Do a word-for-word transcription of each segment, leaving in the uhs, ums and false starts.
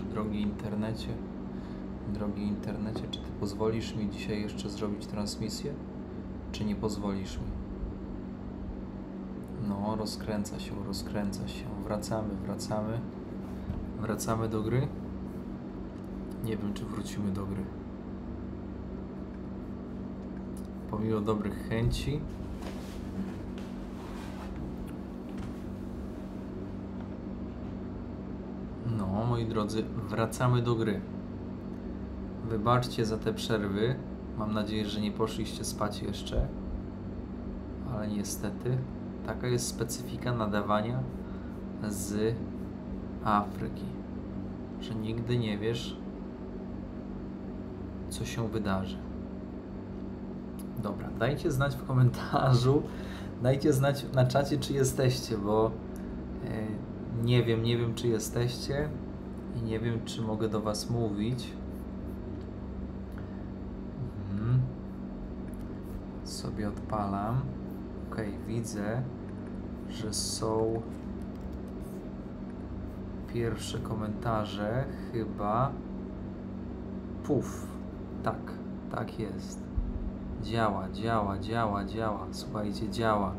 Także drogi internecie, drogi internecie, czy ty pozwolisz mi dzisiaj jeszcze zrobić transmisję, czy nie pozwolisz mi? No, rozkręca się, rozkręca się. Wracamy, wracamy. Wracamy do gry. Nie wiem, czy wrócimy do gry. Pomimo dobrych chęci. No, moi drodzy, wracamy do gry. Wybaczcie za te przerwy. Mam nadzieję, że nie poszliście spać jeszcze. Ale niestety taka jest specyfika nadawania z Afryki, że nigdy nie wiesz, co się wydarzy. Dobra, dajcie znać w komentarzu, dajcie znać na czacie, czy jesteście, bo e, nie wiem, nie wiem, czy jesteście i nie wiem, czy mogę do was mówić. Mhm. Sobie odpalam. Ok, widzę, że są pierwsze komentarze, chyba. Puf, tak, tak jest. Działa, działa, działa, działa. Słuchajcie, działa.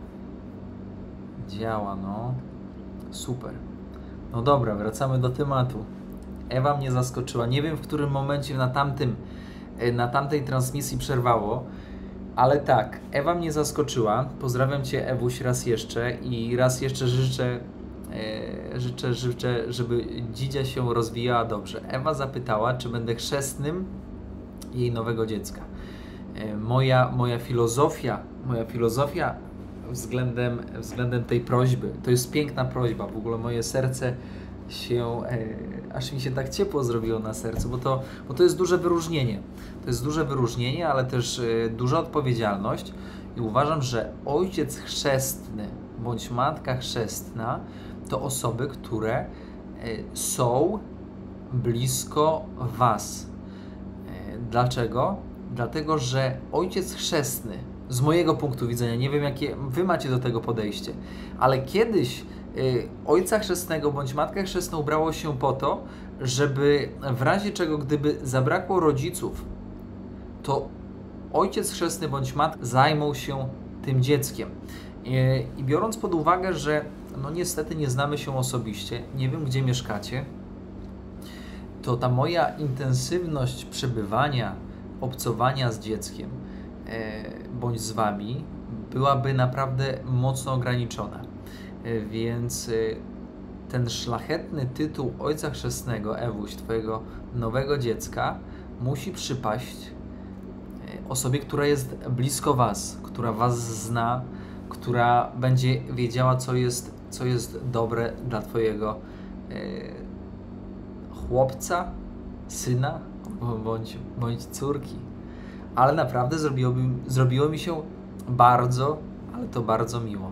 Działa, no. Super. No dobra, wracamy do tematu. Ewa mnie zaskoczyła. Nie wiem, w którym momencie na tamtym, na tamtej transmisji przerwało, ale tak, Ewa mnie zaskoczyła. Pozdrawiam Cię, Ewuś, raz jeszcze i raz jeszcze życzę, e, życzę, życzę, żeby dzidzia się rozwijała dobrze. Ewa zapytała, czy będę chrzestnym jej nowego dziecka. E, moja, moja filozofia, moja filozofia względem, względem tej prośby, to jest piękna prośba, w ogóle moje serce się, e, aż mi się tak ciepło zrobiło na sercu, bo to, bo to jest duże wyróżnienie. To jest duże wyróżnienie, ale też e, duża odpowiedzialność i uważam, że ojciec chrzestny bądź matka chrzestna to osoby, które e, są blisko was. E, dlaczego? Dlatego, że ojciec chrzestny, z mojego punktu widzenia, nie wiem jakie wy macie do tego podejście, ale kiedyś ojca chrzestnego bądź matkę chrzestną brało się po to, żeby w razie czego, gdyby zabrakło rodziców, to ojciec chrzestny bądź matka zajmą się tym dzieckiem. I biorąc pod uwagę, że no niestety nie znamy się osobiście, nie wiem gdzie mieszkacie, to ta moja intensywność przebywania, obcowania z dzieckiem bądź z wami byłaby naprawdę mocno ograniczona. Więc ten szlachetny tytuł ojca chrzestnego, Ewuś, twojego nowego dziecka, musi przypaść osobie, która jest blisko was, która was zna, która będzie wiedziała, co jest, co jest dobre dla twojego e, chłopca, syna bądź, bądź córki. Ale naprawdę zrobiło, zrobiło mi się bardzo, ale to bardzo miło.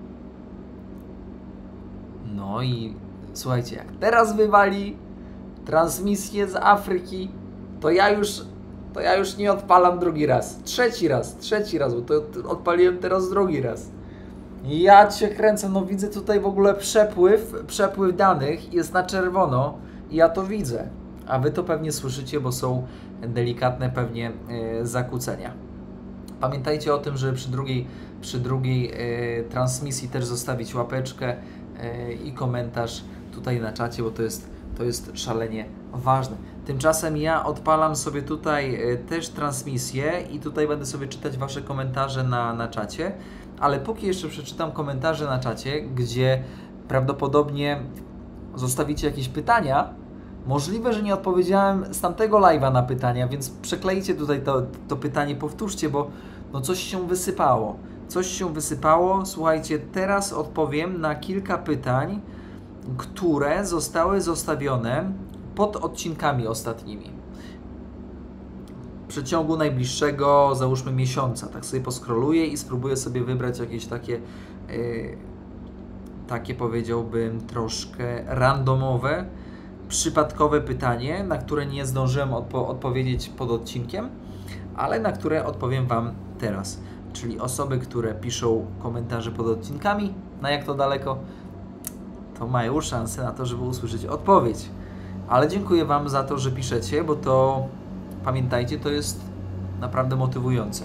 No i słuchajcie, jak teraz wywali transmisję z Afryki, to ja już, to ja już nie odpalam drugi raz. Trzeci raz, trzeci raz, bo to odpaliłem teraz drugi raz. Ja cię kręcę, no widzę tutaj w ogóle przepływ, przepływ danych jest na czerwono i ja to widzę. A wy to pewnie słyszycie, bo są delikatne pewnie yy, zakłócenia. Pamiętajcie o tym, że przy drugiej, przy drugiej yy, transmisji też zostawić łapeczkę i komentarz tutaj na czacie, bo to jest, to jest szalenie ważne. Tymczasem ja odpalam sobie tutaj też transmisję i tutaj będę sobie czytać wasze komentarze na, na czacie, ale póki jeszcze przeczytam komentarze na czacie, gdzie prawdopodobnie zostawicie jakieś pytania, możliwe, że nie odpowiedziałem z tamtego live'a na pytania, więc przeklejcie tutaj to, to pytanie, powtórzcie, bo no coś się wysypało. Coś się wysypało. Słuchajcie, teraz odpowiem na kilka pytań, które zostały zostawione pod odcinkami ostatnimi. W przeciągu najbliższego, załóżmy, miesiąca. Tak sobie poskroluję i spróbuję sobie wybrać jakieś takie, yy, takie powiedziałbym, troszkę randomowe, przypadkowe pytanie, na które nie zdążyłem odpo- odpowiedzieć pod odcinkiem, ale na które odpowiem wam teraz. Czyli osoby, które piszą komentarze pod odcinkami, na jak to daleko, to mają szansę na to, żeby usłyszeć odpowiedź. Ale dziękuję Wam za to, że piszecie, bo to, pamiętajcie, to jest naprawdę motywujące.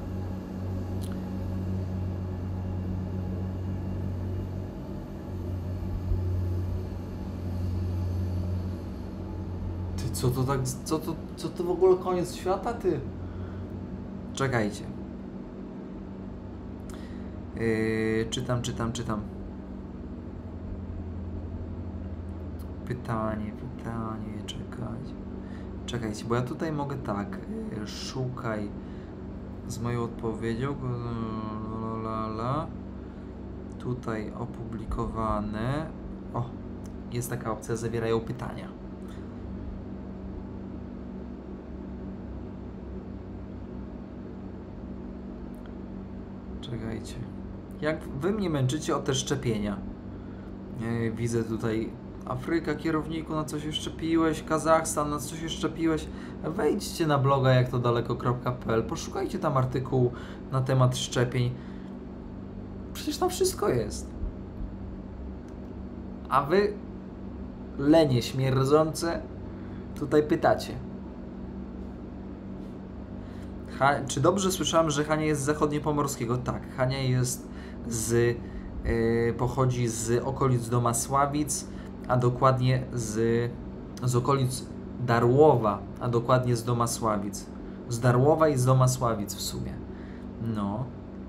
Ty, co to tak, co to, co to w ogóle koniec świata, ty? Czekajcie. Yy, czytam, czytam, czytam. Pytanie, pytanie, czekajcie. Czekajcie, bo ja tutaj mogę tak. Yy, szukaj z moją odpowiedzią. Lala. Tutaj opublikowane. O, jest taka opcja, zawierają pytania. Czekajcie. Jak wy mnie męczycie o te szczepienia? Yy, widzę tutaj Afryka, kierowniku, na co się szczepiłeś, Kazachstan, na co się szczepiłeś. Wejdźcie na bloga jak to daleko kropka pe el, poszukajcie tam artykułu na temat szczepień. Przecież tam wszystko jest. A wy, lenie śmierdzące, tutaj pytacie. Ha, czy dobrze słyszałem, że Hania jest z zachodniopomorskiego? Tak, Hania jest z, yy, pochodzi z okolic Domasławic, a dokładnie z, z okolic Darłowa, a dokładnie z Domasławic. Z Darłowa i z Domasławic w sumie. No.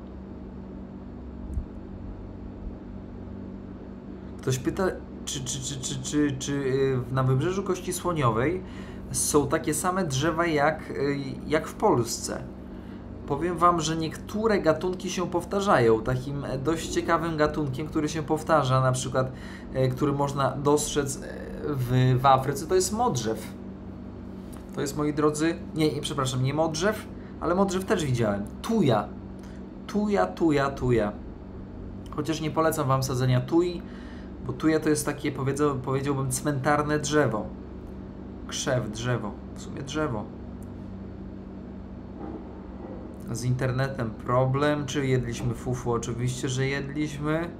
Ktoś pyta, czy, czy, czy, czy, czy, czy na Wybrzeżu Kości Słoniowej są takie same drzewa jak, jak w Polsce. Powiem Wam, że niektóre gatunki się powtarzają. Takim dość ciekawym gatunkiem, który się powtarza, na przykład, który można dostrzec w, w Afryce, to jest modrzew. To jest, moi drodzy, nie, nie, przepraszam, nie modrzew, ale modrzew też widziałem. Tuja. Tuja, tuja, tuja. Chociaż nie polecam Wam sadzenia tui, bo tuja to jest takie, powiedziałbym, cmentarne drzewo. Krzew, drzewo. W sumie drzewo. Z internetem problem. Czy jedliśmy fufu? Oczywiście, że jedliśmy.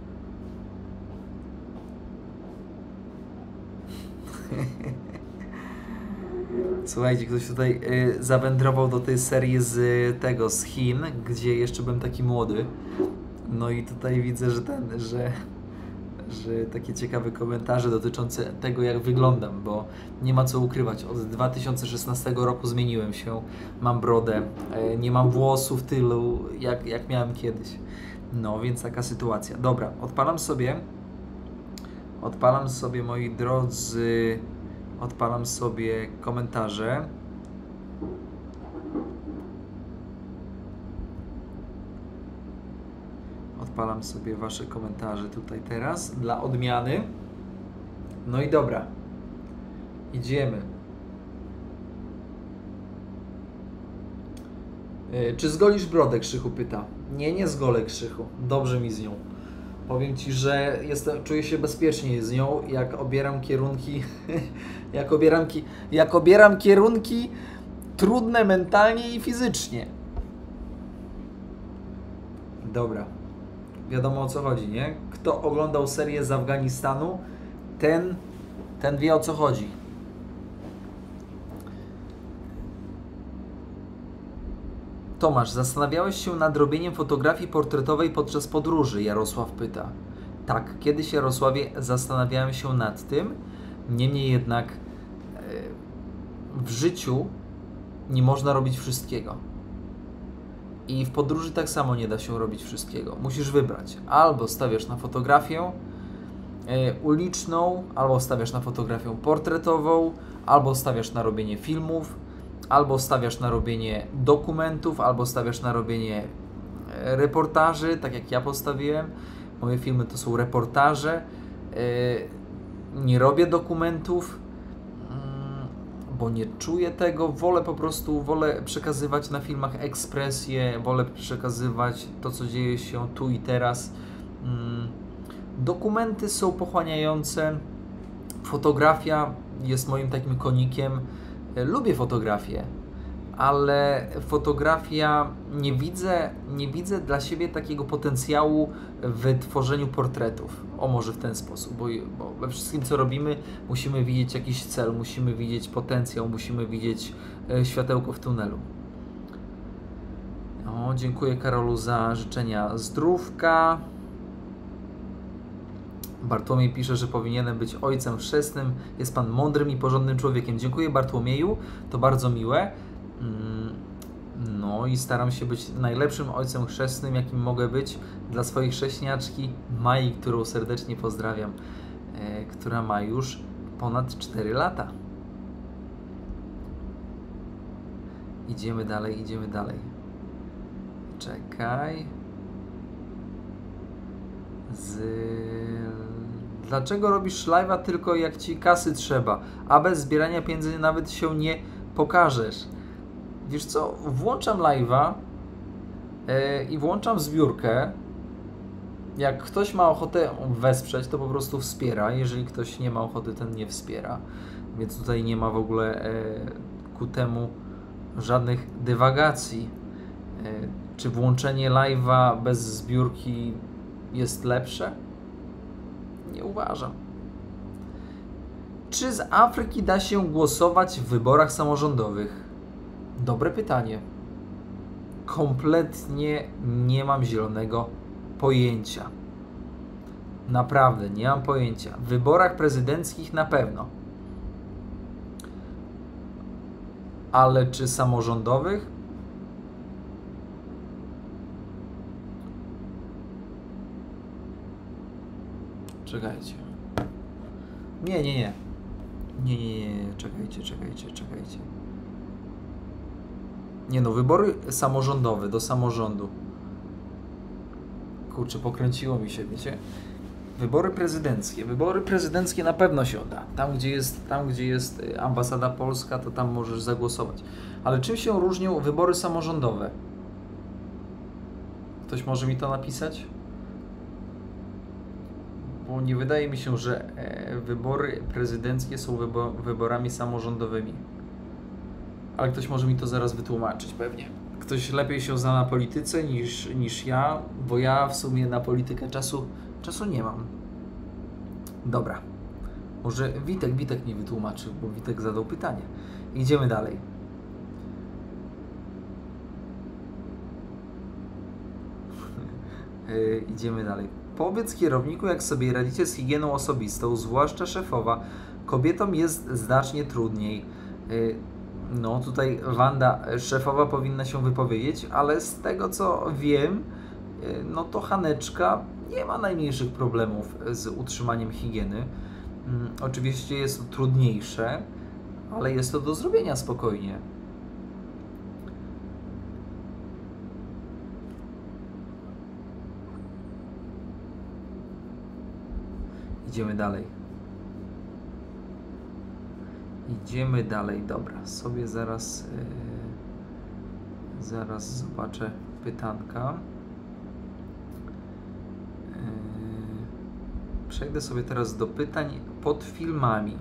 Słuchajcie, ktoś tutaj y, zawędrował do tej serii z y, tego, z Chin, gdzie jeszcze byłem taki młody. No i tutaj widzę, że ten, że, że takie ciekawe komentarze dotyczące tego, jak wyglądam, bo nie ma co ukrywać. Od dwa tysiące szesnastego roku zmieniłem się, mam brodę, y, nie mam włosów tylu, jak, jak miałem kiedyś. No, więc taka sytuacja. Dobra, odpalam sobie, odpalam sobie, moi drodzy, odpalam sobie komentarze. Odpalam sobie Wasze komentarze tutaj teraz, dla odmiany. No i dobra. Idziemy. Yy, czy zgolisz brodę? Krzychu pyta. Nie, nie zgolę, Krzychu. Dobrze mi z nią. Powiem Ci, że jestem, czuję się bezpiecznie z nią, jak obieram kierunki, jak obieram, ki, jak obieram kierunki trudne mentalnie i fizycznie. Dobra. Wiadomo, o co chodzi, nie? Kto oglądał serię z Afganistanu, ten, ten wie, o co chodzi. Tomasz, zastanawiałeś się nad robieniem fotografii portretowej podczas podróży? Jarosław pyta. Tak, kiedyś, Jarosławie, zastanawiałem się nad tym, niemniej jednak w życiu nie można robić wszystkiego. I w podróży tak samo nie da się robić wszystkiego. Musisz wybrać. Albo stawiasz na fotografię e, uliczną, albo stawiasz na fotografię portretową, albo stawiasz na robienie filmów, albo stawiasz na robienie dokumentów, albo stawiasz na robienie e, reportaży, tak jak ja postawiłem. Moje filmy to są reportaże. E, nie robię dokumentów, bo nie czuję tego, wolę po prostu, wolę przekazywać na filmach ekspresję, wolę przekazywać to, co dzieje się tu i teraz. Dokumenty są pochłaniające, fotografia jest moim takim konikiem. Lubię fotografię, ale fotografia, nie widzę, nie widzę dla siebie takiego potencjału w tworzeniu portretów. O, może w ten sposób, bo, bo we wszystkim, co robimy, musimy widzieć jakiś cel, musimy widzieć potencjał, musimy widzieć e, światełko w tunelu. O, dziękuję Karolu za życzenia zdrówka. Bartłomiej pisze, że powinienem być ojcem chrzestnym. Jest pan mądrym i porządnym człowiekiem. Dziękuję Bartłomieju, to bardzo miłe. No i staram się być najlepszym ojcem chrzestnym, jakim mogę być dla swojej chrześniaczki Mai, którą serdecznie pozdrawiam, e, która ma już ponad cztery lata. Idziemy dalej, idziemy dalej. Czekaj. Z... Dlaczego robisz live'a tylko jak ci kasy trzeba, a bez zbierania pieniędzy nawet się nie pokażesz? Wiesz co, włączam live'a yy, i włączam zbiórkę. Jak ktoś ma ochotę wesprzeć, to po prostu wspiera. Jeżeli ktoś nie ma ochoty, ten nie wspiera. Więc tutaj nie ma w ogóle yy, ku temu żadnych dywagacji. Yy, czy włączenie live'a bez zbiórki jest lepsze? Nie uważam. Czy z Afryki da się głosować w wyborach samorządowych? Dobre pytanie. Kompletnie nie mam zielonego pojęcia. Naprawdę nie mam pojęcia. W wyborach prezydenckich na pewno. Ale czy samorządowych? Czekajcie. Nie, nie, nie. Nie, nie, nie, nie. Czekajcie, czekajcie, czekajcie. Nie no, wybory samorządowe do samorządu. Kurczę, pokręciło mi się, wiecie? Wybory prezydenckie. Wybory prezydenckie na pewno się da. Tam, gdzie jest, tam, gdzie jest ambasada polska, to tam możesz zagłosować. Ale czym się różnią wybory samorządowe? Ktoś może mi to napisać? Bo nie wydaje mi się, że wybory prezydenckie są wybo wyborami samorządowymi. Ale ktoś może mi to zaraz wytłumaczyć pewnie. Ktoś lepiej się zna na polityce niż, niż ja, bo ja w sumie na politykę czasu, czasu nie mam. Dobra. Może Witek, Witek mi wytłumaczył, bo Witek zadał pytanie. Idziemy dalej. yy, idziemy dalej. Powiedz kierowniku, jak sobie radzicie z higieną osobistą, zwłaszcza szefowa. Kobietom jest znacznie trudniej. Yy, No tutaj Wanda, szefowa, powinna się wypowiedzieć, ale z tego co wiem, no to Haneczka nie ma najmniejszych problemów z utrzymaniem higieny. Hmm, oczywiście jest to trudniejsze, ale jest to do zrobienia spokojnie. Idziemy dalej. Idziemy dalej, dobra, sobie zaraz yy, zaraz zobaczę pytanka. Yy, przejdę sobie teraz do pytań pod filmami.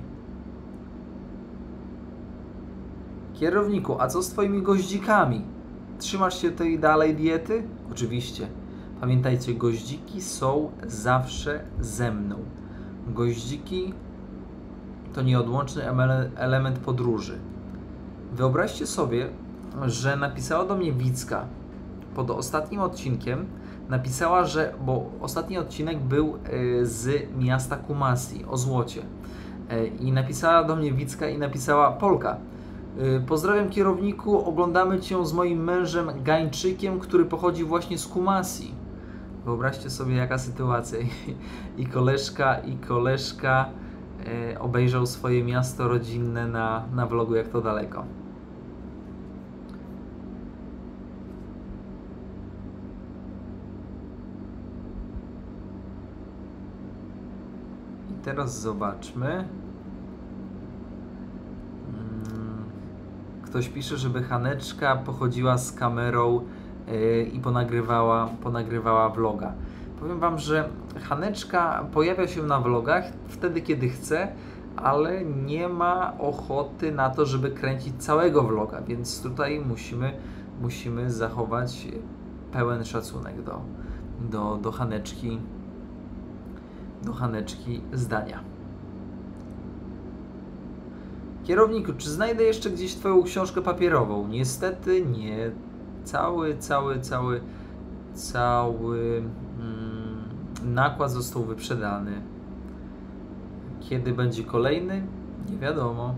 Kierowniku, a co z twoimi goździkami? Trzymasz się tej dalej diety? Oczywiście. Pamiętajcie, goździki są zawsze ze mną. Goździki to nieodłączny element podróży. Wyobraźcie sobie, że napisała do mnie Wicka pod ostatnim odcinkiem, napisała, że, bo ostatni odcinek był z miasta Kumasi, o złocie. I napisała do mnie Wicka i napisała: Polka, pozdrawiam kierowniku, oglądamy Cię z moim mężem Gańczykiem, który pochodzi właśnie z Kumasi. Wyobraźcie sobie, jaka sytuacja. I koleżka, i koleżka obejrzał swoje miasto rodzinne na, na vlogu, jak to daleko. I teraz zobaczmy. Ktoś pisze, żeby Haneczka pochodziła z kamerą yy, i ponagrywała, ponagrywała vloga. Powiem Wam, że Haneczka pojawia się na vlogach wtedy, kiedy chce, ale nie ma ochoty na to, żeby kręcić całego vloga, więc tutaj musimy, musimy zachować pełen szacunek do, do, do Haneczki, do Haneczki zdania. Kierowniku, czy znajdę jeszcze gdzieś Twoją książkę papierową? Niestety nie. Cały, cały, cały, cały mm, nakład został wyprzedany. Kiedy będzie kolejny? Nie wiadomo.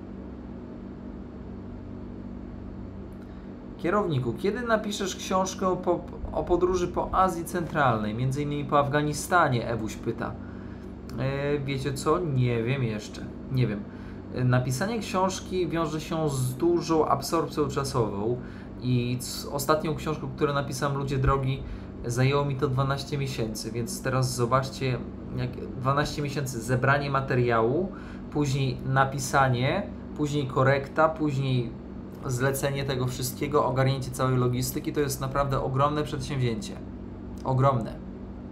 Kierowniku, kiedy napiszesz książkę o, po, o podróży po Azji Centralnej, między innymi po Afganistanie? Ewuś pyta. E, wiecie co? Nie wiem jeszcze. Nie wiem. Napisanie książki wiąże się z dużą absorpcją czasową i z ostatnią książką, którą napisałem, Ludzie Drogi, zajęło mi to dwanaście miesięcy, więc teraz zobaczcie, jak dwanaście miesięcy zebranie materiału, później napisanie, później korekta, później zlecenie tego wszystkiego, ogarnięcie całej logistyki, to jest naprawdę ogromne przedsięwzięcie. Ogromne.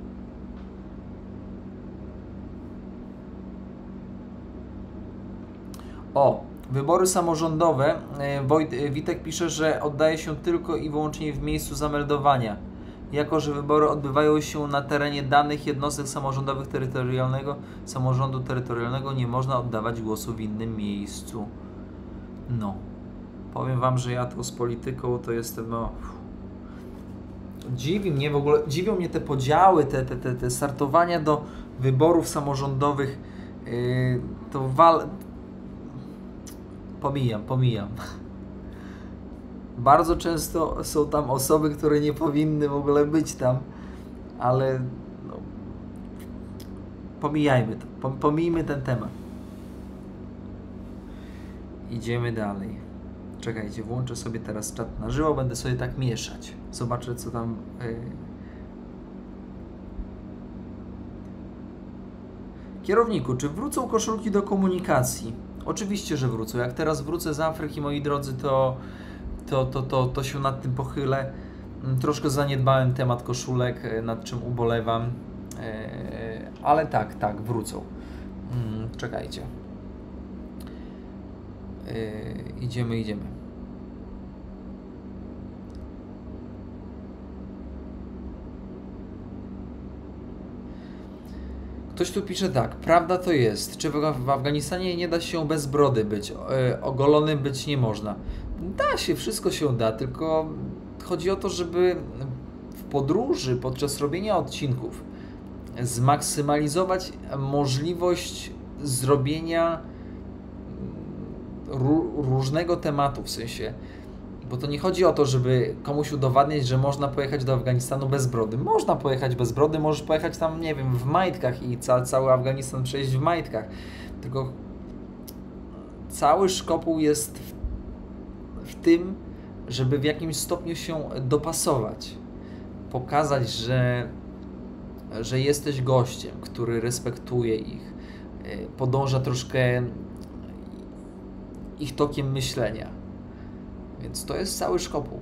O, wybory samorządowe. Wojt, Witek pisze, że oddaje się tylko i wyłącznie w miejscu zameldowania. Jako że wybory odbywają się na terenie danych jednostek samorządowych terytorialnego, samorządu terytorialnego, nie można oddawać głosu w innym miejscu. No. Powiem wam, że ja to z polityką to jestem, no... Dziwi mnie w ogóle, dziwią mnie te podziały, te, te, te, te startowania do wyborów samorządowych. Yy, to wal... Pomijam, pomijam. Bardzo często są tam osoby, które nie powinny w ogóle być tam, ale no, pomijajmy to, pomijmy ten temat. Idziemy dalej. Czekajcie, włączę sobie teraz czat na żywo, będę sobie tak mieszać. Zobaczę, co tam... Yy... Kierowniku, czy wrócą koszulki do komunikacji? Oczywiście, że wrócą. Jak teraz wrócę z Afryki, moi drodzy, to, to, to, to, to się nad tym pochylę. Troszkę zaniedbałem temat koszulek, nad czym ubolewam, ale tak, tak, wrócą. Czekajcie. Idziemy, idziemy. Ktoś tu pisze tak, prawda to jest, czy w Afganistanie nie da się bez brody być, e, ogolonym być nie można. Da się, wszystko się da, tylko chodzi o to, żeby w podróży, podczas robienia odcinków zmaksymalizować możliwość zrobienia różnego tematu, w sensie, bo to nie chodzi o to, żeby komuś udowadniać, że można pojechać do Afganistanu bez brody. Można pojechać bez brody, możesz pojechać tam, nie wiem, w majtkach i ca cały Afganistan przejść w majtkach. Tylko cały szkopuł jest w, w tym, żeby w jakimś stopniu się dopasować. Pokazać, że, że jesteś gościem, który respektuje ich, podąża troszkę ich tokiem myślenia. Więc to jest cały szkopuł.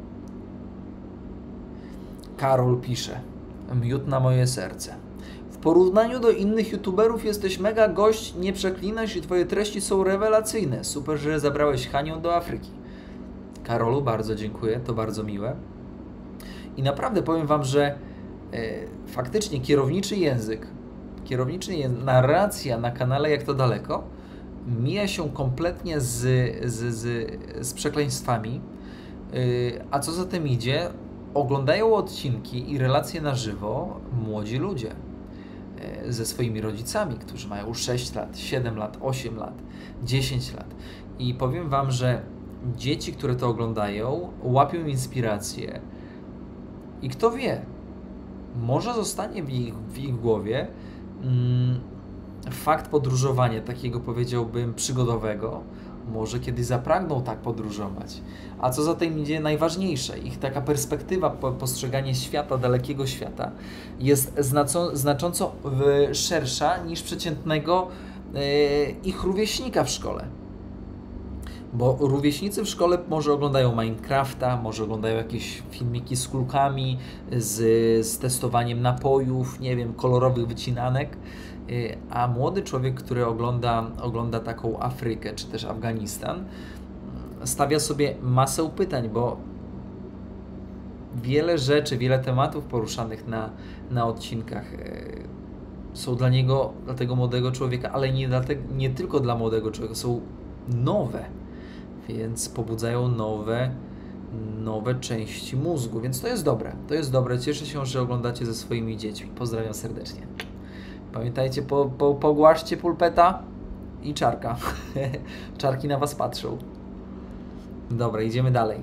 Karol pisze, miód na moje serce. W porównaniu do innych youtuberów jesteś mega gość, nie przeklinasz i twoje treści są rewelacyjne. Super, że zabrałeś Hanię do Afryki. Karolu, bardzo dziękuję, to bardzo miłe. I naprawdę powiem wam, że e, faktycznie kierowniczy język, kierowniczy język, narracja na kanale Jak to daleko mija się kompletnie z, z, z, z przekleństwami, yy, a co za tym idzie, oglądają odcinki i relacje na żywo młodzi ludzie yy, ze swoimi rodzicami, którzy mają sześć lat, siedem lat, osiem lat, dziesięć lat. I powiem wam, że dzieci, które to oglądają, łapią inspirację i kto wie, może zostanie w ich, w ich głowie mm, fakt podróżowania, takiego powiedziałbym przygodowego, może kiedyś zapragną tak podróżować. A co za tym idzie najważniejsze, ich taka perspektywa postrzegania świata, dalekiego świata jest znaco, znacząco szersza niż przeciętnego yy, ich rówieśnika w szkole. Bo rówieśnicy w szkole może oglądają Minecrafta, może oglądają jakieś filmiki z kulkami, z, z testowaniem napojów, nie wiem, kolorowych wycinanek y, a młody człowiek, który ogląda, ogląda taką Afrykę czy też Afganistan, stawia sobie masę pytań, bo wiele rzeczy, wiele tematów poruszanych na, na odcinkach y, są dla niego, dla tego młodego człowieka, ale nie, dla te, nie tylko dla młodego człowieka, są nowe, więc pobudzają nowe, nowe części mózgu, więc to jest dobre, to jest dobre. Cieszę się, że oglądacie ze swoimi dziećmi. Pozdrawiam serdecznie. Pamiętajcie, po, po, pogłaszcie pulpeta i czarka. Czarki na was patrzą. Dobra, idziemy dalej.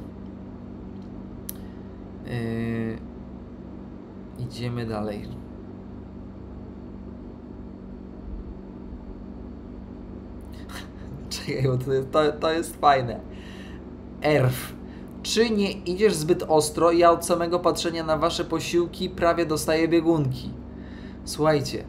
Yy, idziemy dalej. Czekaj, bo to jest, to, to jest fajne. Erf. Czy nie idziesz zbyt ostro? Ja od samego patrzenia na wasze posiłki prawie dostaję biegunki. Słuchajcie.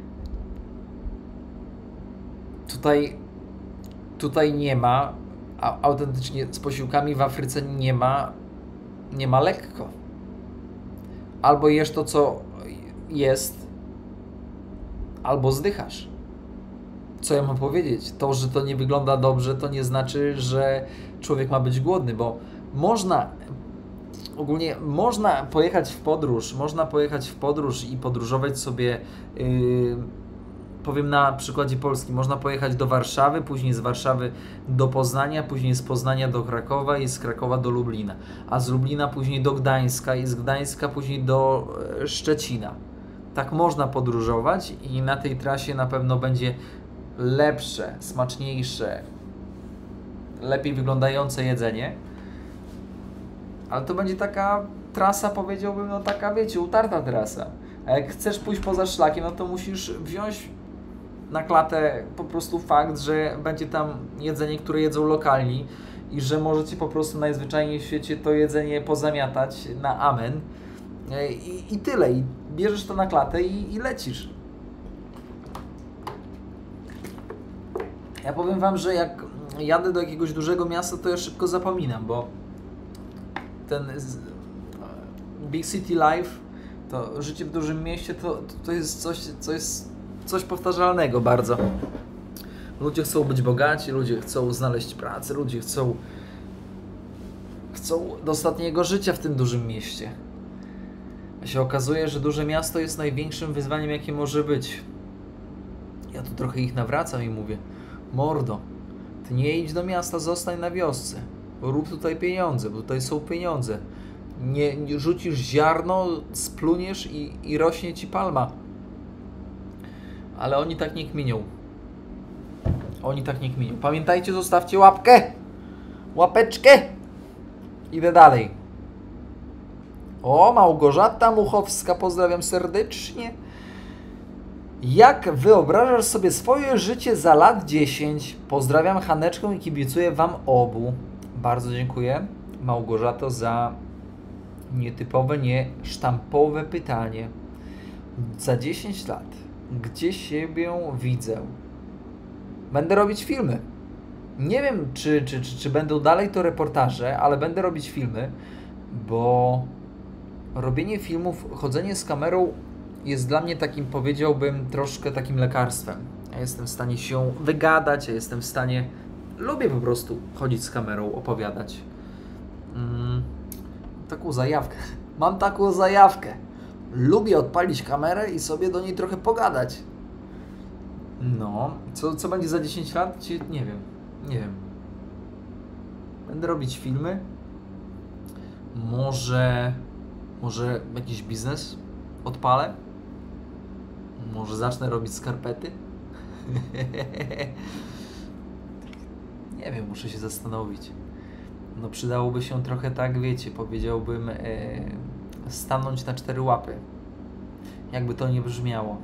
Tutaj, tutaj nie ma, a autentycznie z posiłkami w Afryce nie ma, nie ma lekko. Albo jesz to, co jest, albo zdychasz. Co ja mam powiedzieć? To, że to nie wygląda dobrze, to nie znaczy, że człowiek ma być głodny, bo można, ogólnie można pojechać w podróż, można pojechać w podróż i podróżować sobie, yy, powiem na przykładzie Polski, można pojechać do Warszawy, później z Warszawy do Poznania, później z Poznania do Krakowa i z Krakowa do Lublina, a z Lublina później do Gdańska i z Gdańska później do Szczecina. Tak można podróżować i na tej trasie na pewno będzie lepsze, smaczniejsze, lepiej wyglądające jedzenie, ale to będzie taka trasa, powiedziałbym, no taka, wiecie, utarta trasa. A jak chcesz pójść poza szlakiem, no to musisz wziąć na klatę po prostu fakt, że będzie tam jedzenie, które jedzą lokalni i że możecie po prostu najzwyczajniej w świecie to jedzenie pozamiatać na amen i, i tyle. I bierzesz to na klatę i, i lecisz. Ja powiem wam, że jak jadę do jakiegoś dużego miasta, to ja szybko zapominam, bo ten Big City Life, to życie w dużym mieście, to, to jest coś, co jest coś powtarzalnego bardzo. Ludzie chcą być bogaci, ludzie chcą znaleźć pracę, ludzie chcą chcą dostatniego życia w tym dużym mieście. A się okazuje, że duże miasto jest największym wyzwaniem, jakie może być. Ja tu trochę ich nawracam i mówię: mordo, ty nie idź do miasta, zostań na wiosce. Rób tutaj pieniądze, bo tutaj są pieniądze. Nie, nie rzucisz ziarno, spluniesz i, i rośnie ci palma. Ale oni tak nie kminią. Oni tak nie kminią. Pamiętajcie, zostawcie łapkę. Łapeczkę. Idę dalej. O, Małgorzata Muchowska, pozdrawiam serdecznie. Jak wyobrażasz sobie swoje życie za lat dziesięć? Pozdrawiam Haneczkę i kibicuję wam obu. Bardzo dziękuję, Małgorzato, za nietypowe, niesztampowe pytanie. Za dziesięć lat, gdzie siebie widzę? Będę robić filmy. Nie wiem, czy, czy, czy, czy będą dalej to reportaże, ale będę robić filmy, bo robienie filmów, chodzenie z kamerą jest dla mnie takim, powiedziałbym, troszkę takim lekarstwem. Ja jestem w stanie się wygadać, ja jestem w stanie... Lubię po prostu chodzić z kamerą, opowiadać. Mm, taką zajawkę. Mam taką zajawkę. Lubię odpalić kamerę i sobie do niej trochę pogadać. No, co, co będzie za dziesięć lat? Ci, nie wiem, nie wiem. Będę robić filmy. Może, może jakiś biznes odpalę. Może zacznę robić skarpety. Nie wiem, muszę się zastanowić. No przydałoby się trochę, tak wiecie, powiedziałbym, e, stanąć na cztery łapy. Jakby to nie brzmiało.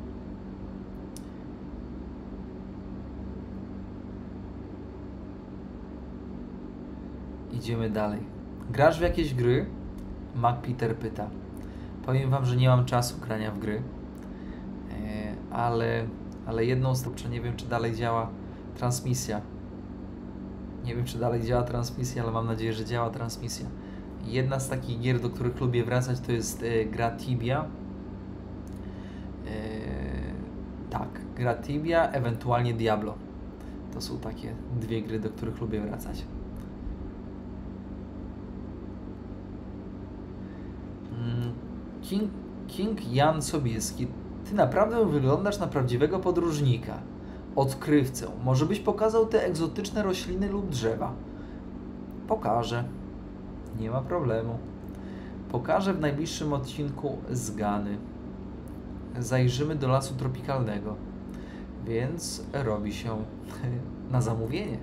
Idziemy dalej. Grasz w jakieś gry? Mac Peter pyta. Powiem wam, że nie mam czasu grania w gry. E, ale, ale jedną z tych, nie wiem, czy dalej działa transmisja. Nie wiem, czy dalej działa transmisja, ale mam nadzieję, że działa transmisja. Jedna z takich gier, do których lubię wracać, to jest e, gra Tibia. E, Tak, gra Tibia, ewentualnie Diablo. To są takie dwie gry, do których lubię wracać. King, King Jan Sobieski. Ty naprawdę wyglądasz na prawdziwego podróżnika. Odkrywcę. Może byś pokazał te egzotyczne rośliny lub drzewa? Pokażę. Nie ma problemu. Pokażę w najbliższym odcinku z Gany. Zajrzymy do lasu tropikalnego. Więc robi się na zamówienie.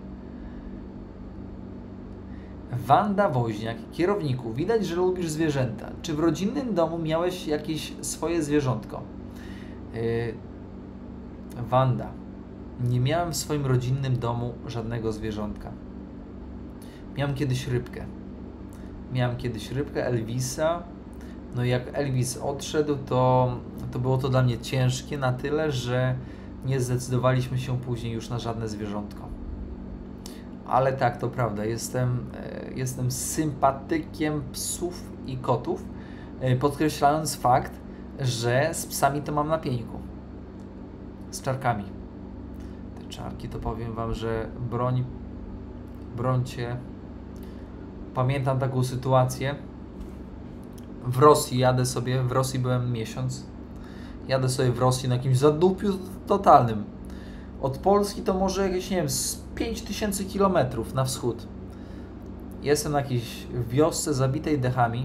Wanda Woźniak, kierowniku, widać, że lubisz zwierzęta. Czy w rodzinnym domu miałeś jakieś swoje zwierzątko? Yy, Wanda, nie miałem w swoim rodzinnym domu żadnego zwierzątka. Miałem kiedyś rybkę. Miałem kiedyś rybkę Elvisa. No i jak Elvis odszedł, to, to było to dla mnie ciężkie na tyle, że nie zdecydowaliśmy się później już na żadne zwierzątko. Ale tak, to prawda, jestem, jestem sympatykiem psów i kotów, podkreślając fakt, że z psami to mam na pieńku. Z czarkami. Te czarki to powiem wam, że broń, brońcie. Pamiętam taką sytuację. W Rosji jadę sobie, w Rosji byłem miesiąc. Jadę sobie w Rosji na jakimś zadupiu totalnym. Od Polski to może jakieś, nie wiem, z pięć tysięcy kilometrów na wschód. Jestem na jakiejś wiosce zabitej dechami.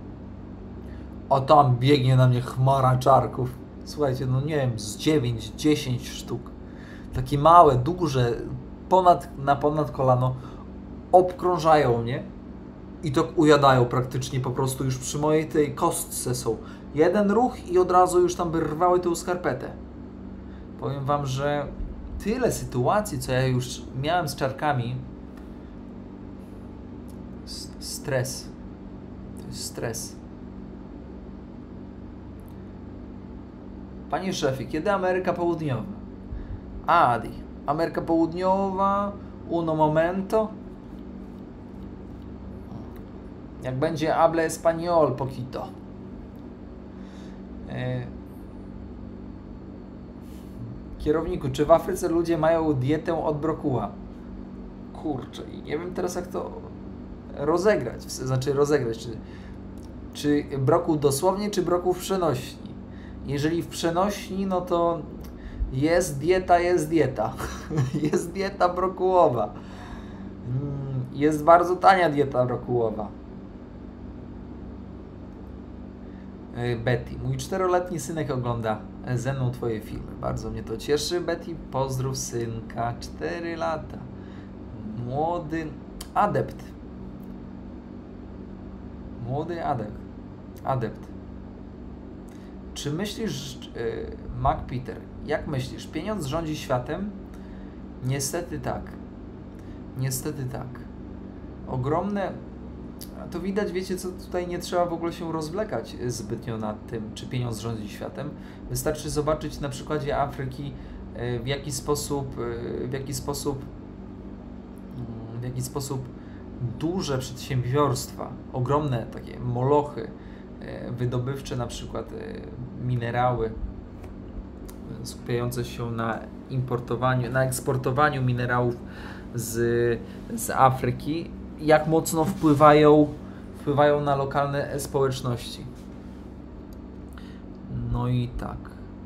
A tam biegnie na mnie chmara czarków. Słuchajcie, no nie wiem, z dziewięć dziesięć sztuk. Takie małe, duże, ponad, na ponad kolano. Obkrążają mnie. I to ujadają praktycznie po prostu już przy mojej tej kostce są. Jeden ruch i od razu już tam by rwały tą skarpetę. Powiem wam, że tyle sytuacji, co ja już miałem z czarkami. Stres. To jest stres. Panie szefie, kiedy Ameryka Południowa? Adi. Ameryka Południowa, uno momento. Jak będzie habla español poquito. E... Kierowniku, czy w Afryce ludzie mają dietę od brokuła? Kurczę, i nie wiem teraz jak to rozegrać. Znaczy rozegrać, czy, czy brokuł dosłownie, czy brokuł w przenośni. Jeżeli w przenośni, no to jest dieta, jest dieta. Jest dieta brokułowa. Jest bardzo tania dieta brokułowa. Betty, mój czteroletni synek ogląda ze mną twoje filmy. Bardzo mnie to cieszy. Betty, pozdrów synka. Cztery lata. Młody adept. Młody adept. Adept. Czy myślisz, yy, Mac Peter, jak myślisz, pieniądz rządzi światem? Niestety tak. Niestety tak. Ogromne... To widać, wiecie co, tutaj nie trzeba w ogóle się rozwlekać zbytnio nad tym, czy pieniądz rządzi światem. Wystarczy zobaczyć na przykładzie Afryki, w jaki sposób, w jaki sposób, w jaki sposób duże przedsiębiorstwa, ogromne takie molochy wydobywcze, na przykład minerały, skupiające się na importowaniu, na eksportowaniu minerałów z, z Afryki, jak mocno wpływają, wpływają na lokalne społeczności. No i tak.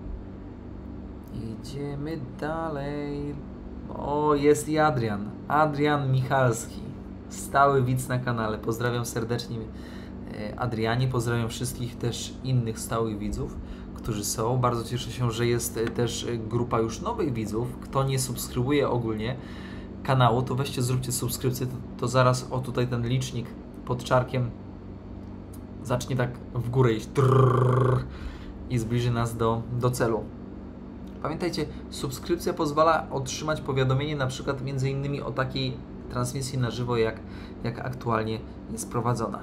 Idziemy dalej. O, jest i Adrian. Adrian Michalski. Stały widz na kanale. Pozdrawiam serdecznie Adrianie. Pozdrawiam wszystkich też innych stałych widzów, którzy są. Bardzo cieszę się, że jest też grupa już nowych widzów. Kto nie subskrybuje ogólnie kanału, to weźcie, zróbcie subskrypcję, to, to zaraz o tutaj ten licznik pod czarkiem zacznie tak w górę iść trrr, i zbliży nas do, do celu. Pamiętajcie, subskrypcja pozwala otrzymać powiadomienie na przykład między innymi o takiej transmisji na żywo, jak, jak aktualnie jest prowadzona.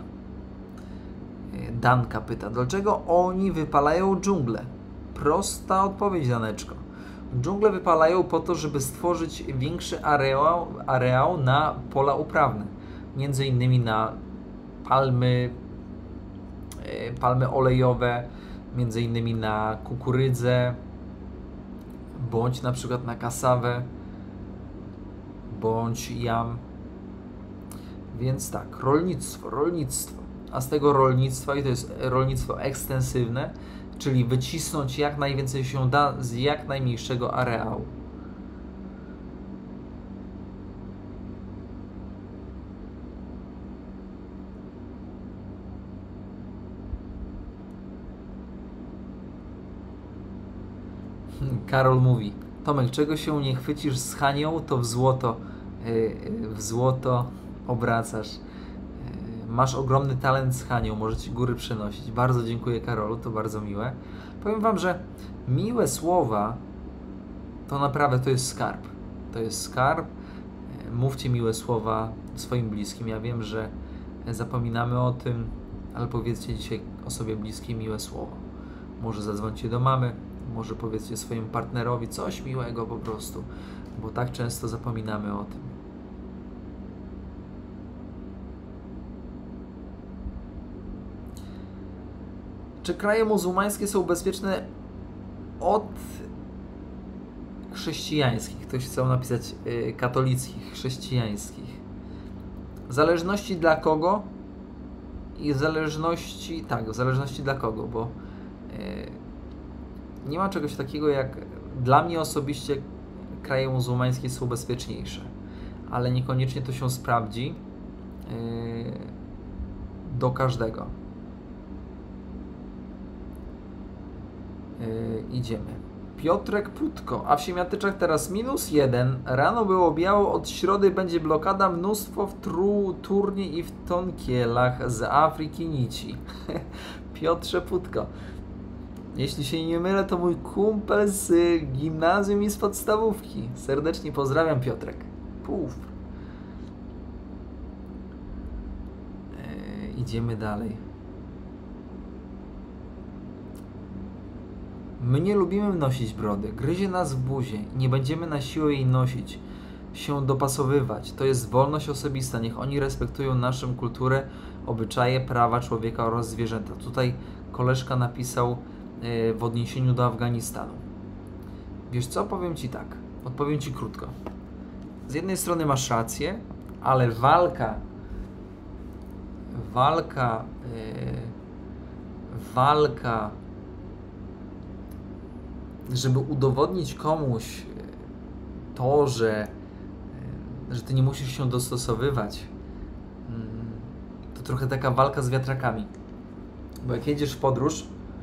Danka pyta, dlaczego oni wypalają dżunglę? Prosta odpowiedź, Daneczko. Dżungle wypalają po to, żeby stworzyć większy areał, areał na pola uprawne. Między innymi na palmy, palmy olejowe, między innymi na kukurydzę, bądź na przykład na kasawę, bądź jam. Więc tak, rolnictwo, rolnictwo. A z tego rolnictwa, i to jest rolnictwo ekstensywne, czyli wycisnąć jak najwięcej się da z jak najmniejszego areału. Karol mówi: Tomek, czego się nie chwycisz z Hanią, to w złoto, yy, w złoto obracasz. Yy, masz ogromny talent z Hanią, może ci góry przenosić. Bardzo dziękuję, Karolu, to bardzo miłe. Powiem wam, że miłe słowa to naprawdę to jest skarb. To jest skarb. Yy, mówcie miłe słowa swoim bliskim. Ja wiem, że zapominamy o tym, ale powiedzcie dzisiaj osobie bliskiej miłe słowo. Może zadzwońcie do mamy, może powiedzcie swojemu partnerowi coś miłego po prostu, bo tak często zapominamy o tym. Czy kraje muzułmańskie są bezpieczne od chrześcijańskich? Ktoś chciał napisać yy, katolickich, chrześcijańskich. W zależności dla kogo i w zależności, tak, w zależności dla kogo, bo yy, nie ma czegoś takiego jak, dla mnie osobiście kraje muzułmańskie są bezpieczniejsze, ale niekoniecznie to się sprawdzi yy, do każdego. Yy, idziemy. Piotrek Putko, a w Siemiatyczach teraz minus jeden, rano było biało, od środy będzie blokada, mnóstwo w tru, turnie i w tonkielach z Afryki nici. Piotrze Putko. Jeśli się nie mylę, to mój kumpel z gimnazjum i z podstawówki. Serdecznie pozdrawiam, Piotrek. Puf. Eee, idziemy dalej. My nie lubimy nosić brody. Gryzie nas w buzie. Nie będziemy na siłę jej nosić. Się dopasowywać. To jest wolność osobista. Niech oni respektują naszą kulturę, obyczaje, prawa człowieka oraz zwierzęta. Tutaj koleżka napisał w odniesieniu do Afganistanu. Wiesz co? Powiem Ci tak. Odpowiem Ci krótko. Z jednej strony masz rację, ale walka walka yy, walka żeby udowodnić komuś to, że yy, że Ty nie musisz się dostosowywać, yy, to trochę taka walka z wiatrakami. Bo jak jedziesz w podróż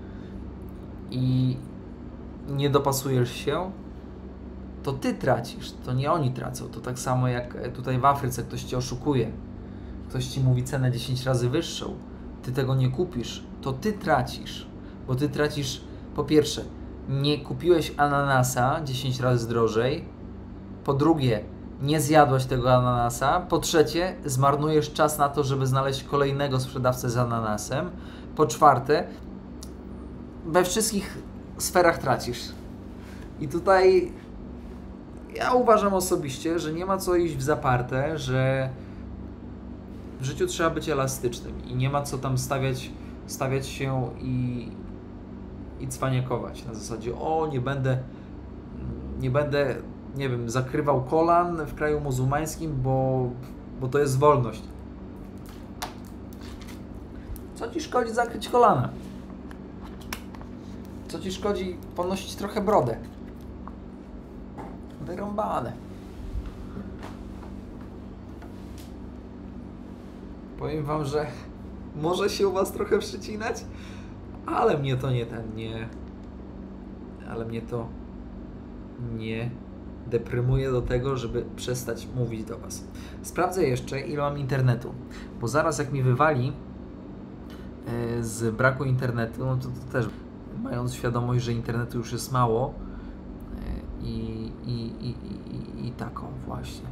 i nie dopasujesz się, to ty tracisz, to nie oni tracą. To tak samo jak tutaj w Afryce ktoś cię oszukuje, ktoś ci mówi cenę dziesięć razy wyższą, ty tego nie kupisz, to ty tracisz, bo ty tracisz, po pierwsze, nie kupiłeś ananasa dziesięć razy drożej, po drugie, nie zjadłeś tego ananasa, po trzecie, zmarnujesz czas na to, żeby znaleźć kolejnego sprzedawcę z ananasem, po czwarte, we wszystkich sferach tracisz. I tutaj ja uważam osobiście, że nie ma co iść w zaparte, że w życiu trzeba być elastycznym i nie ma co tam stawiać, stawiać się i, i cwaniakować na zasadzie: o, nie będę, nie będę, nie wiem, zakrywał kolan w kraju muzułmańskim, bo, bo to jest wolność. Co ci szkodzi zakryć kolana? Co ci szkodzi ponosić trochę brodę? Wyrąbane. Powiem wam, że może się u was trochę przycinać, ale mnie to nie ten, nie... Ale mnie to nie deprymuje do tego, żeby przestać mówić do was. Sprawdzę jeszcze, ile mam internetu, bo zaraz jak mi wywali yy, z braku internetu, no to, to też, mając świadomość, że internetu już jest mało, yy, i, i, i, i, i taką właśnie.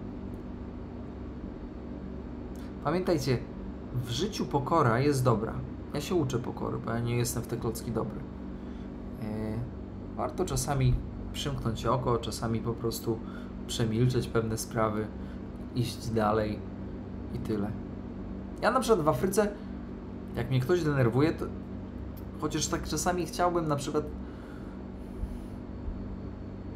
Pamiętajcie, w życiu pokora jest dobra. Ja się uczę pokory, bo ja nie jestem w te klocki dobry. Yy, warto czasami przymknąć oko, czasami po prostu przemilczeć pewne sprawy, iść dalej i tyle. Ja na przykład w Afryce, jak mnie ktoś denerwuje, to chociaż tak czasami chciałbym na przykład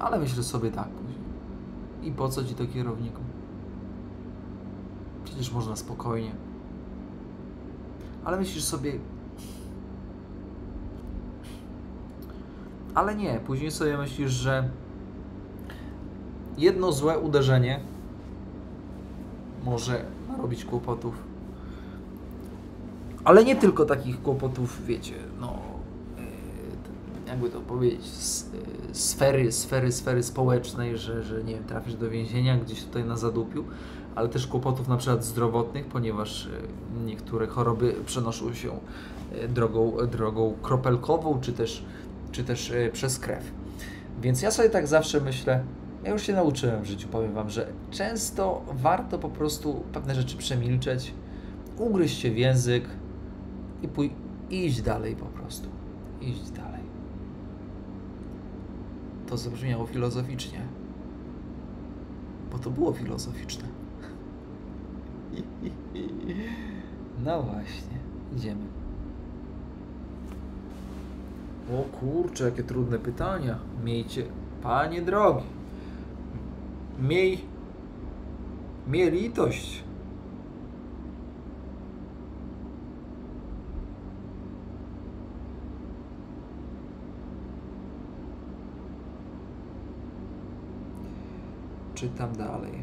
Ale myślę sobie tak później. I po co ci to, kierowniku? Przecież można spokojnie. Ale myślisz sobie... Ale nie, później sobie myślisz, że jedno złe uderzenie może narobić kłopotów. Ale nie tylko takich kłopotów, wiecie, no, jakby to powiedzieć, sfery, sfery, sfery społecznej, że, że nie wiem, trafisz do więzienia gdzieś tutaj na zadupiu, ale też kłopotów na przykład zdrowotnych, ponieważ niektóre choroby przenoszą się drogą, drogą kropelkową, czy też, czy też przez krew. Więc ja sobie tak zawsze myślę, ja już się nauczyłem w życiu, powiem wam, że często warto po prostu pewne rzeczy przemilczeć, ugryźć się w język i pój- iść dalej po prostu. Iść dalej. To zabrzmiało filozoficznie. Bo to było filozoficzne. No właśnie, idziemy. O kurczę, jakie trudne pytania. Miejcie, panie drogi, miej, miej litość. Czytam dalej.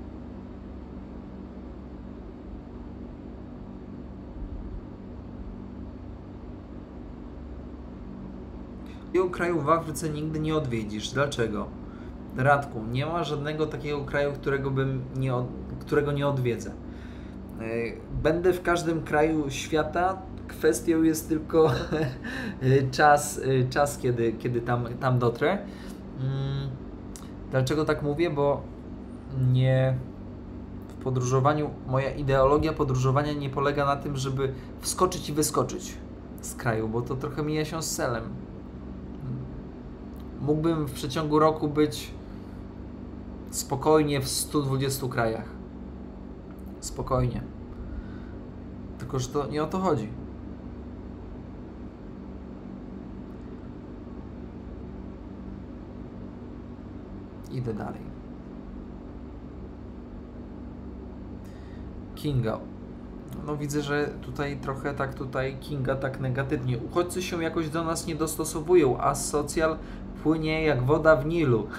Takiego kraju w Afryce nigdy nie odwiedzisz. Dlaczego? Radku, nie ma żadnego takiego kraju, którego bym nie, od, którego nie odwiedzę. Będę w każdym kraju świata. Kwestią jest tylko czas, czas kiedy, kiedy tam, tam dotrę. Dlaczego tak mówię? Bo nie w podróżowaniu, moja ideologia podróżowania nie polega na tym, żeby wskoczyć i wyskoczyć z kraju, bo to trochę mija się z celem. Mógłbym w przeciągu roku być spokojnie w stu dwudziestu krajach. Spokojnie. Tylko że to nie o to chodzi. Idę dalej. Kinga. No widzę, że tutaj trochę tak tutaj Kinga tak negatywnie. Uchodźcy się jakoś do nas nie dostosowują, a socjal płynie jak woda w Nilu.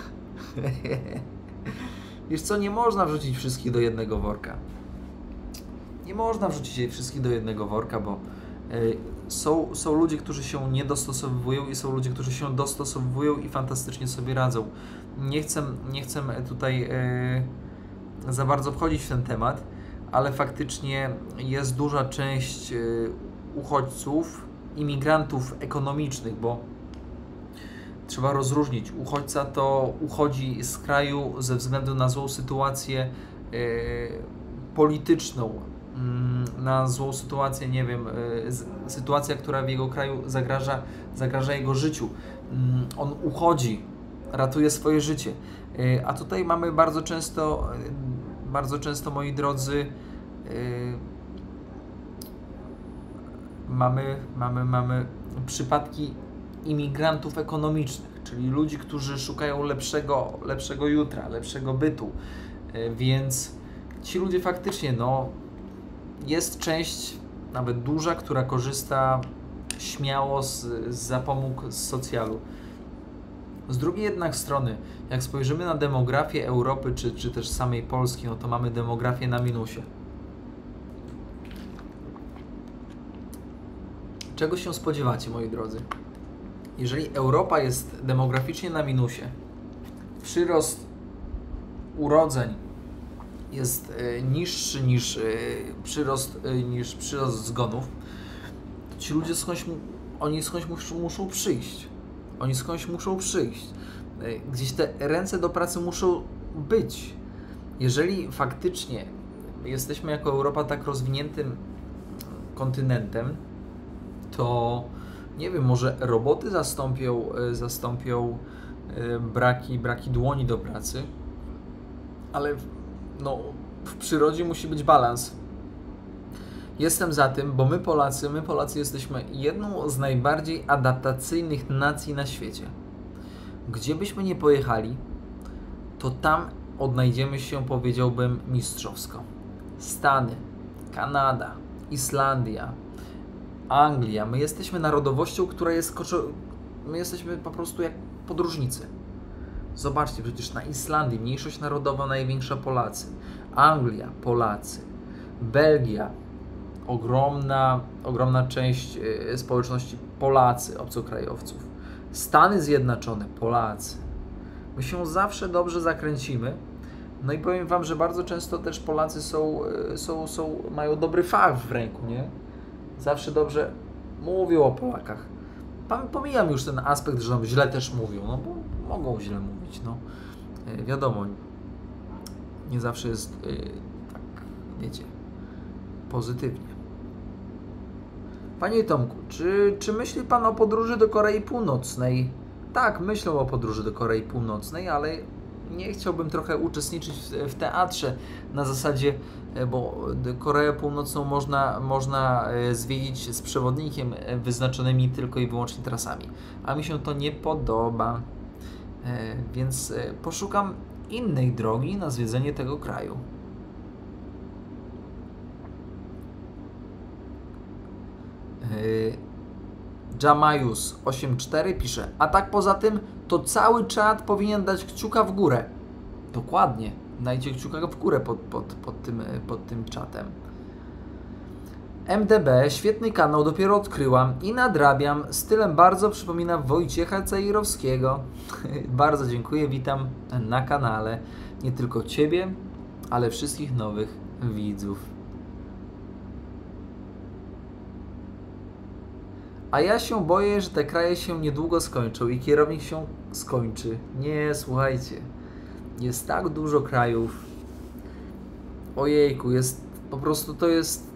Wiesz co, nie można wrzucić wszystkich do jednego worka. Nie można wrzucić jej wszystkich do jednego worka, bo y, są, są ludzie, którzy się nie dostosowują i są ludzie, którzy się dostosowują i fantastycznie sobie radzą. Nie chcę, nie chcę tutaj y, za bardzo wchodzić w ten temat, ale faktycznie jest duża część y, uchodźców, imigrantów ekonomicznych, bo trzeba rozróżnić. Uchodźca to uchodzi z kraju ze względu na złą sytuację y, polityczną, y, na złą sytuację, nie wiem, y, sytuacja, która w jego kraju zagraża, zagraża jego życiu. Y, on uchodzi, ratuje swoje życie. Y, a tutaj mamy bardzo często, y, bardzo często, moi drodzy, y, mamy, mamy, mamy przypadki imigrantów ekonomicznych, czyli ludzi, którzy szukają lepszego, lepszego jutra, lepszego bytu. Więc ci ludzie faktycznie, no, jest część, nawet duża, która korzysta śmiało z, z zapomóg z socjalu. Z drugiej jednak strony, jak spojrzymy na demografię Europy, czy, czy też samej Polski, no to mamy demografię na minusie. Czego się spodziewacie, moi drodzy? Jeżeli Europa jest demograficznie na minusie, przyrost urodzeń jest y, niższy niż, y, przyrost, y, niż przyrost zgonów, to ci ludzie skądś, oni skądś muszą, muszą przyjść. Oni skądś muszą przyjść. Y, gdzieś te ręce do pracy muszą być. Jeżeli faktycznie jesteśmy jako Europa tak rozwiniętym kontynentem, to nie wiem, może roboty zastąpią, zastąpią braki, braki dłoni do pracy, ale no, w przyrodzie musi być balans. Jestem za tym, bo my Polacy, my Polacy jesteśmy jedną z najbardziej adaptacyjnych nacji na świecie. Gdzie byśmy nie pojechali, to tam odnajdziemy się, powiedziałbym, mistrzowsko. Stany, Kanada, Islandia, Anglia. My jesteśmy narodowością, która jest... Koczo... My jesteśmy po prostu jak podróżnicy. Zobaczcie, przecież na Islandii mniejszość narodowa największa Polacy. Anglia, Polacy. Belgia, ogromna, ogromna część społeczności Polacy, obcokrajowców. Stany Zjednoczone, Polacy. My się zawsze dobrze zakręcimy. No i powiem Wam, że bardzo często też Polacy są, są, są, mają dobry fach w ręku, nie? Zawsze dobrze mówią o Polakach. Pomijam już ten aspekt, że źle też mówią, no bo mogą źle mówić, no. Wiadomo, nie zawsze jest tak, wiecie, pozytywnie. Panie Tomku, czy, czy myśli Pan o podróży do Korei Północnej? Tak, myślę o podróży do Korei Północnej, ale nie chciałbym trochę uczestniczyć w, w teatrze na zasadzie, bo Koreę Północną można, można zwiedzić z przewodnikiem wyznaczonymi tylko i wyłącznie trasami, a mi się to nie podoba, więc poszukam innej drogi na zwiedzenie tego kraju. Jamajus osiem cztery pisze, a tak poza tym to cały czat powinien dać kciuka w górę. Dokładnie, dajcie kciuka w górę pod, pod, pod, tym, pod tym czatem. M D B, świetny kanał, dopiero odkryłam i nadrabiam, stylem bardzo przypomina Wojciecha Cejrowskiego. Bardzo dziękuję, witam na kanale. Nie tylko Ciebie, ale wszystkich nowych widzów. A ja się boję, że te kraje się niedługo skończą i kierownik się skończy. Nie, słuchajcie. Jest tak dużo krajów. Ojejku, jest po prostu to jest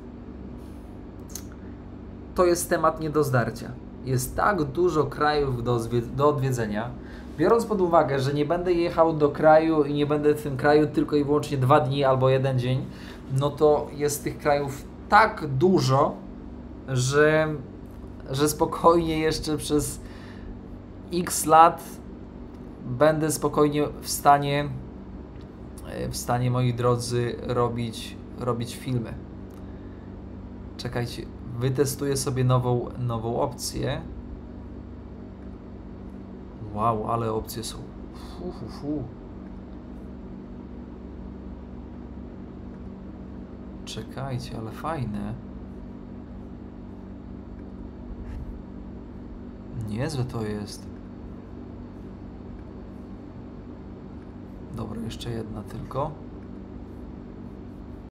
to jest temat nie do zdarcia. Jest tak dużo krajów do, do odwiedzenia. Biorąc pod uwagę, że nie będę jechał do kraju i nie będę w tym kraju tylko i wyłącznie dwa dni albo jeden dzień, no to jest tych krajów tak dużo, że że spokojnie jeszcze przez x lat będę spokojnie w stanie, w stanie, moi drodzy, robić, robić filmy. Czekajcie, wytestuję sobie nową, nową opcję. Wow, ale opcje są. Fu, fu, fu. Czekajcie, ale fajne. Niezłe to jest. Dobra, jeszcze jedna tylko.